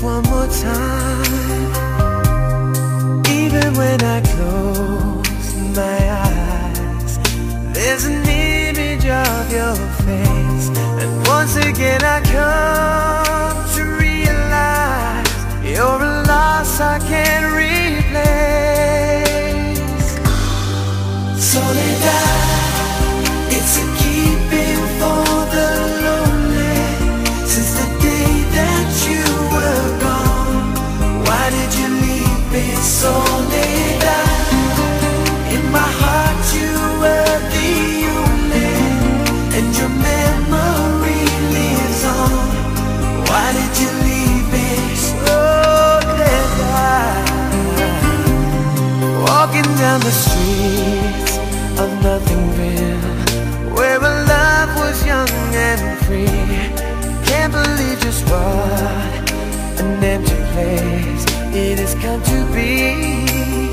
one more time. Even when I close my eyes, there's an image of your face. And once again I come to realize you're a loss I can't replace. Soledad, it's a keeping for the lonely. Since the day that you were gone, why did you leave me, Soledad? In my heart you were the only, and your memory lives on. Why did you leave me, Soledad? Walking down the streets of nothing real, where our love was young and free. Can't believe just what an empty place it has come to be.